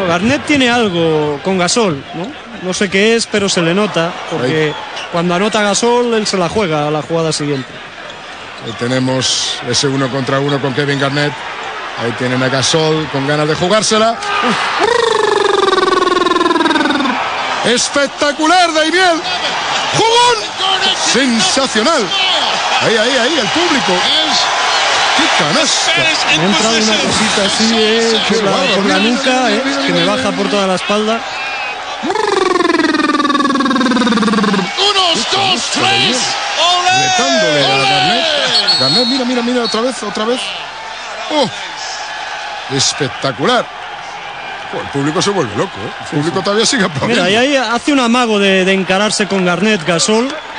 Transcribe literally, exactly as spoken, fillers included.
Bueno, Garnett tiene algo con Gasol, ¿no? No sé qué es, pero se le nota, porque ahí, cuando anota Gasol, él se la juega a la jugada siguiente. Ahí tenemos ese uno contra uno con Kevin Garnett. Ahí tienen a Gasol con ganas de jugársela. Espectacular, Daimiel. ¡Jugón! Sensacional. Ahí, ahí, ahí, el público. ¡Qué canasta! Me ha entrado una cosita así, eh, por, la, por la nuca, eh, que me baja por toda la espalda. Unos, dos, tres. Retándole a Garnett. Garnett, mira, mira, mira, otra vez, otra vez. ¡Oh! Espectacular. Oh, el público se vuelve loco, ¿eh? El público sí, sí. todavía sigue aplaudiendo. Mira, y ahí hace un amago de, de encararse con Garnett, Gasol.